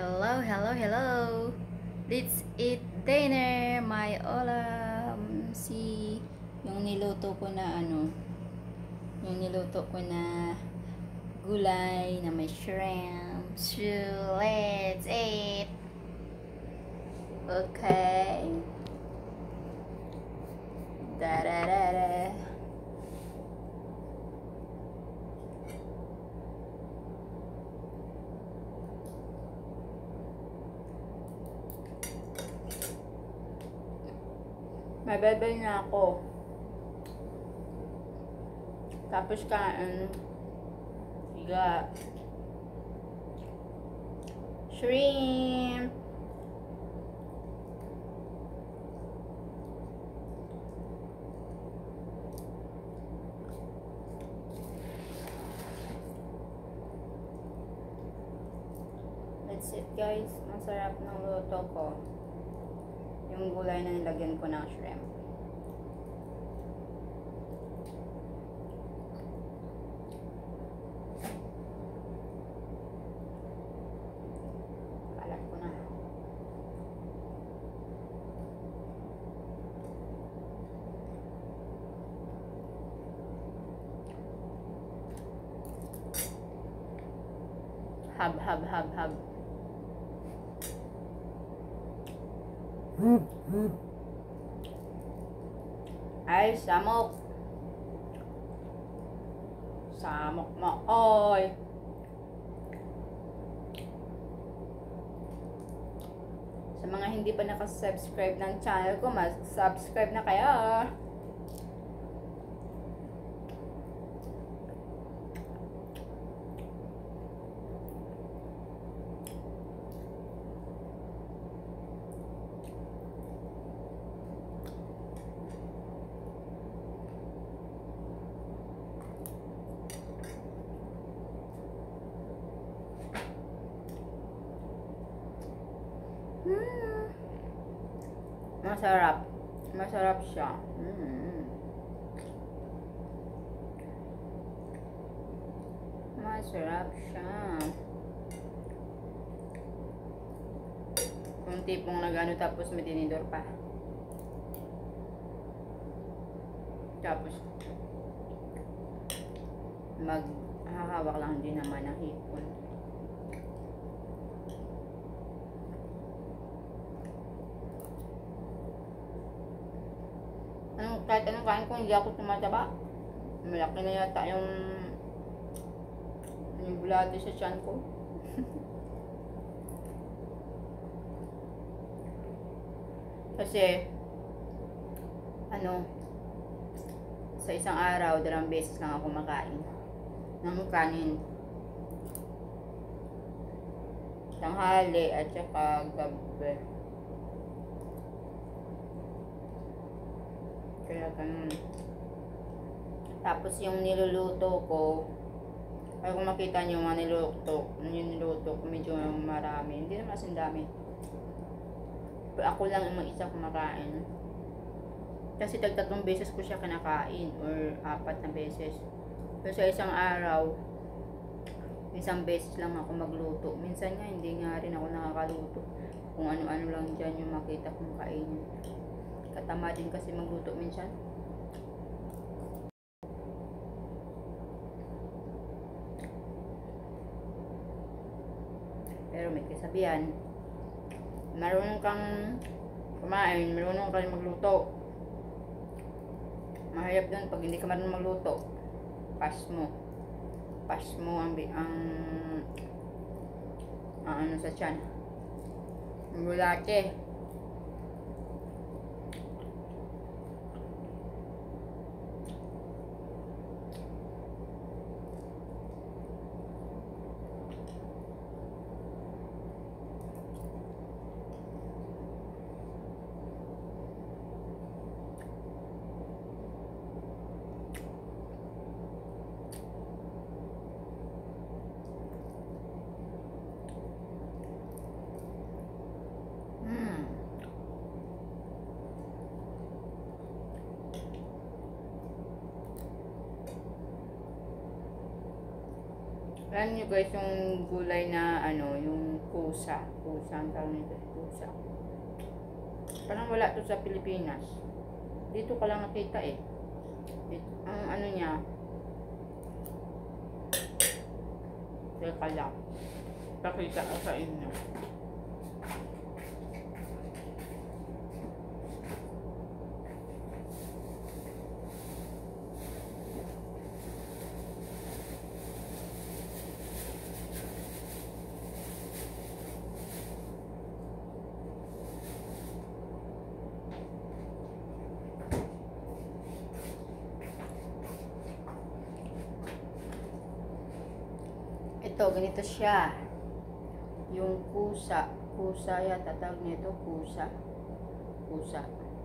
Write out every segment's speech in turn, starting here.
Hello, hello, hello. Let's eat dinner, my ulam. Yung niluto ko na gulay na may shrimp. So, let's eat. Okay. Da da da da. Mababay na ako. Tapos kain. Higa. Shrimp. That's it guys. Ang sarap ng luto ko. Yung gulay na nilagyan ko ng shrimp. Kalat ko na. Hab. Ay, samok. Samok mo, oy. Sa mga hindi pa nakasubscribe ng channel ko, mag-subscribe na kayo. Masarap. Masarap siya. Masarap siya. Kung tipong nagano tapos may tinidor pa. Tapos maghahawak lang din naman ng hipon. Kahit anong kain ko, hindi ako tumataba. Malaki na yata yung bulate sa tiyan ko. Kasi sa isang araw, 2 beses lang ako makain ng kanin. Tanghali at saka gabi. Kaya ganun. Tapos yung niluluto ko, ay kung makita nyo yung niluto ko medyo marami. Hindi naman kasing dami. Pero ako lang ang mag-isa kumakain. Kasi 3 beses ko siya kinakain or 4 na beses. Pero sa isang araw, 1 beses lang ako magluto. Minsan nga hindi nga rin ako nakakaluto. Kung ano-ano lang dyan yung makita kong kainin. Katama din kasi magluto minsan. Pero may kasabihan, marunong kang kumain, marunong kang magluto. Mahirap dun pag hindi ka marunong magluto. Pass mo ang ano sa tiyan. Ang bulate. Alam nyo guys, yung gulay na yung kus. Kusa. Kusa ang tawag nito. Kusa. Parang wala to sa Pilipinas. Dito ka lang nakita eh. Ang ano niya. Teka lang. Pakita ko sa inyo. Ito, ganito siya. Yung kusa. Kusa yata tawag nito. Kusa. Kusa.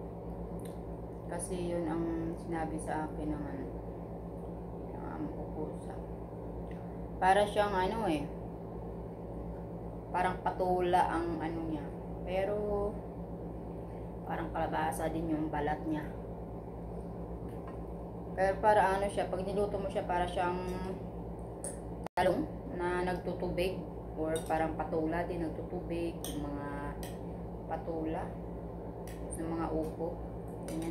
Kasi yun ang sinabi sa akin ng ano. Yung amo ko, kusa. Para siyang ano eh. Parang patula ang ano niya. Pero parang kalabasa din yung balat niya. Pero para ano siya, pag niluto mo siya, para siyang talong na nagtutubig or parang patula din nagtutubig, yung mga patula ng mga upo. Ganyan.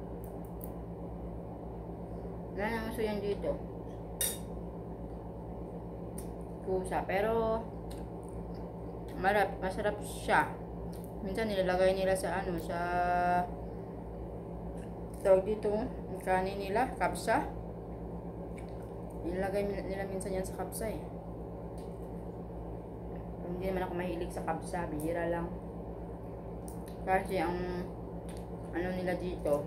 Wala naman so yan dito. Kusa. Pero masarap siya. Minsan nilalagay nila sa ano, sa tawag dito, kanin nila, kapsa. Nilalagay nila minsan yan sa kapsa eh. Hindi naman ako mahilig sa kapsa, bihira lang. Kasi ang ano nila dito,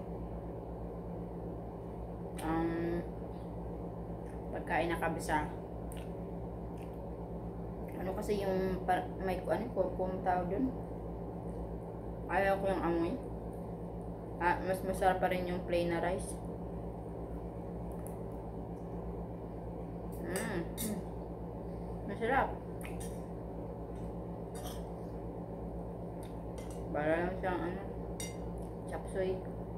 ang pagkain na kapsa, ano kasi yung may ano, kung tawag dun, ayaw ko yung amoy. Mas masarap pa rin yung plain na rice. Masarap. Para lang siyang ano, chapsuy.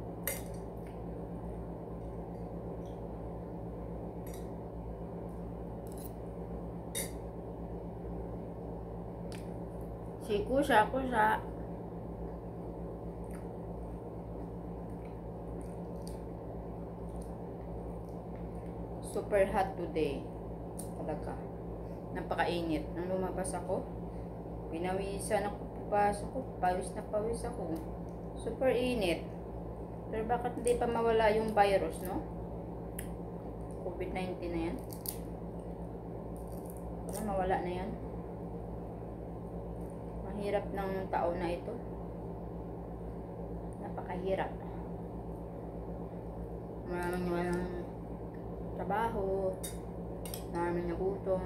Si kusa. Super hot today. Talaga. Napakainit. Nang lumabas ako, pinawisan ako, papasok ko, pawis na pawis ako. Super init. Pero bakit hindi pa mawala yung virus, no? COVID-19 na yan. Para mawala na yan. Mahirap ng taon na ito. Napakahirap. Walang trabaho, maraming nagutom.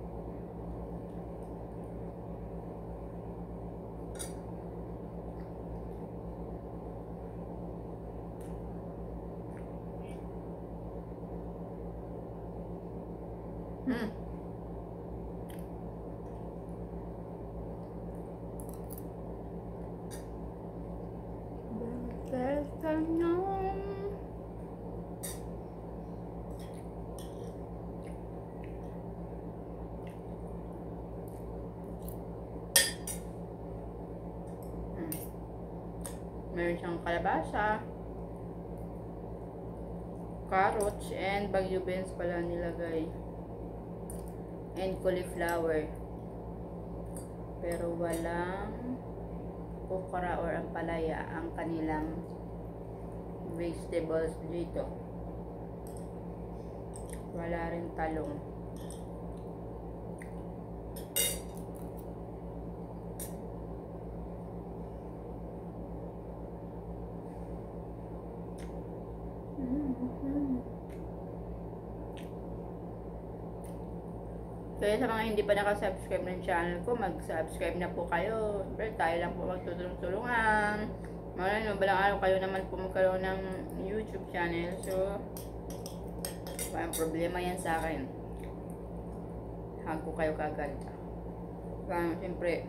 Meron siyang kalabasa, carrots, and bagyo beans pala nilagay, and cauliflower. Pero walang okra or ampalaya ang kanilang vegetables dito. Wala rin talong. Kaya sa mga hindi pa nakasubscribe ng channel ko, mag-subscribe na po kayo. Pero tayo lang po magtutulong-tulungan. Maraming balang araw kayo naman po magkaroon ng YouTube channel. So, walang problema yan sa akin. Hug ko kayo kagad. Kaya siyempre,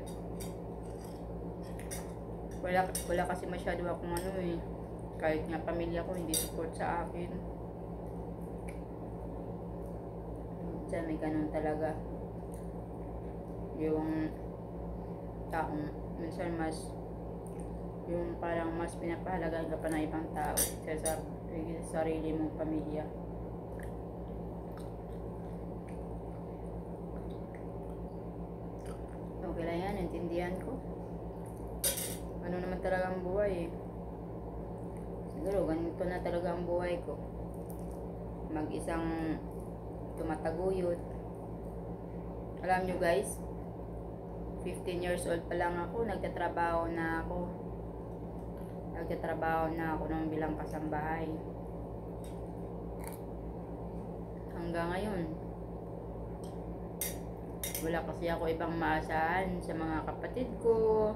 wala kasi masyado akong ano eh. Kahit nga pamilya ko hindi support sa akin. Minsan may ganun talaga. Yung taong minsan mas yung parang mas pinapahalagaan ka pa ng ibang tao kaysa sa sarili mong pamilya. Okay lang yan, intindihan ko. Ano naman talaga ang buhay eh. Siguro ganito na talaga ang buhay ko. Mag-isang tumataguyod. Alam nyo guys, 15 years old pa lang ako, nagtatrabaho na ako. Nagtatrabaho na ako ng bilang kasambahay. Hanggang ngayon, wala kasi ako ibang maasahan sa mga kapatid ko.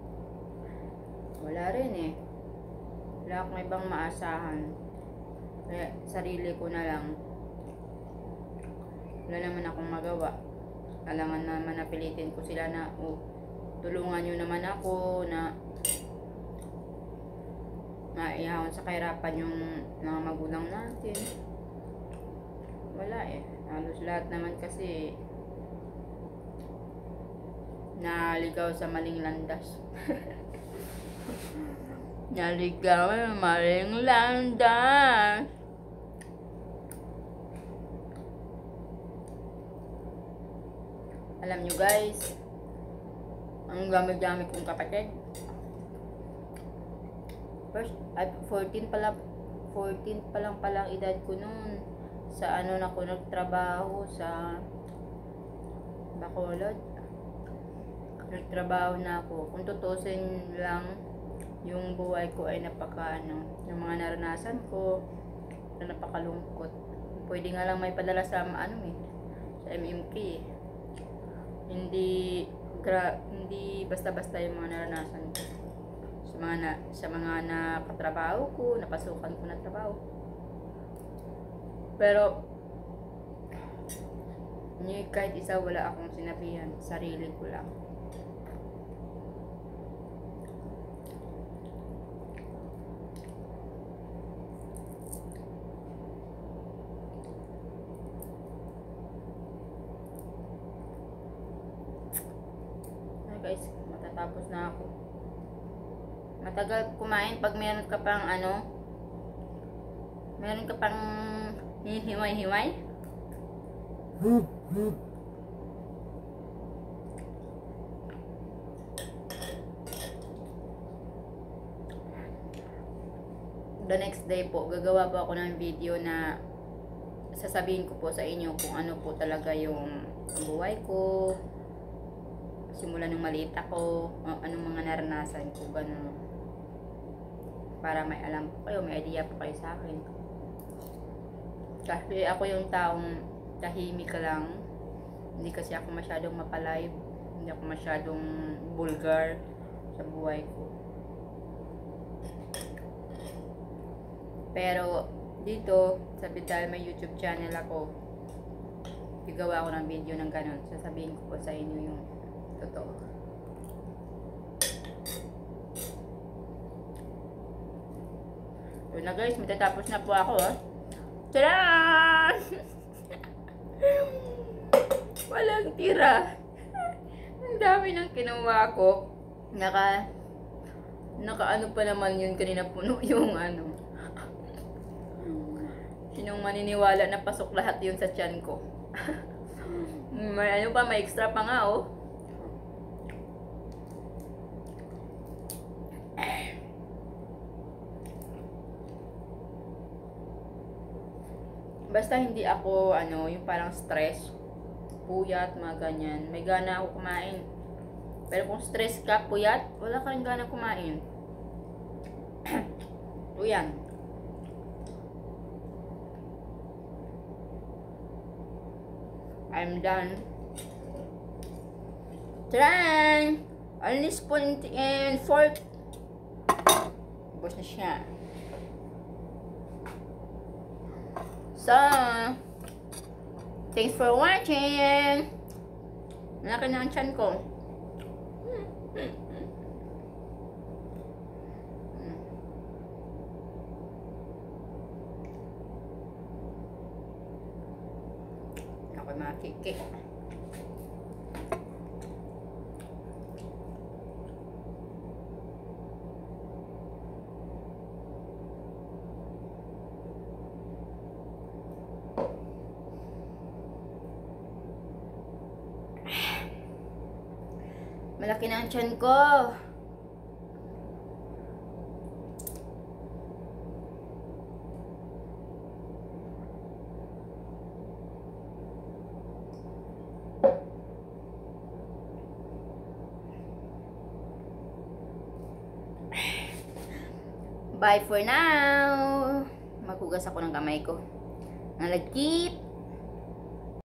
Wala rin eh. Wala akong ibang maasahan. Kaya sarili ko na lang. Wala naman akong magawa. Kailangan naman napilitin ko sila na tulungan nyo naman ako na maihahon sa kahirapan yung mga magulang natin. Wala eh. Halos lahat naman kasi naligaw sa maling landas. Naligaw sa maling landas. Alam nyo guys, ang dami-dami kong kapatid. First, at 14 pa lang palang edad ko noon. Sa ano na ako nagtrabaho sa Bacolod. Nagtrabaho na ako. Kung tutusin lang, yung buhay ko ay yung mga naranasan ko na napakalungkot. Pwede nga lang may padala sa sa MMK eh. Hindi basta-basta yung mga naranasan ko. Sa mga nakatrabaho ko, napasukan ko na trabaho. Pero kahit isa wala akong sinabihan, sarili ko lang. Guys, matatapos na ako. Matagal kumain pag meron ka pang meron ka pang hiway-hiway. The next day po, gagawa po ako ng video na sasabihin ko po sa inyo kung ano po talaga yung buhay ko. Simula nung maliit ako, anong mga naranasan ko, gano'n. Para may alam po kayo, may idea po kayo sa akin. Kasi ako yung taong tahimik lang. Hindi kasi ako masyadong mapalive. Hindi ako masyadong vulgar sa buhay ko. Pero dito, dahil may YouTube channel ako, gagawa ako ng video ng gano'n. Sasabihin ko po sa inyo yung totoo. Yun na guys, matatapos na po ako. Tadaan! Walang tira. Ang dami nang kinuha ko. Naka ano pa naman yun kanina, puno yung sinong maniniwala na pasok lahat yun sa tiyan ko. May may extra pa nga oh. Basta hindi ako yung parang stress, puyat, mga ganyan, may gana ako kumain. Pero kung stress ka, puyat, wala ka rin gana kumain. O yan. I'm done. Try! Only spoon and fork. Ubos na siya. So, thanks for watching. Malaki na ang tiyan ko. Ako makikik. Malaki na ang tiyan ko. Bye for now. Maghugas ako ng kamay ko. Nalagkit.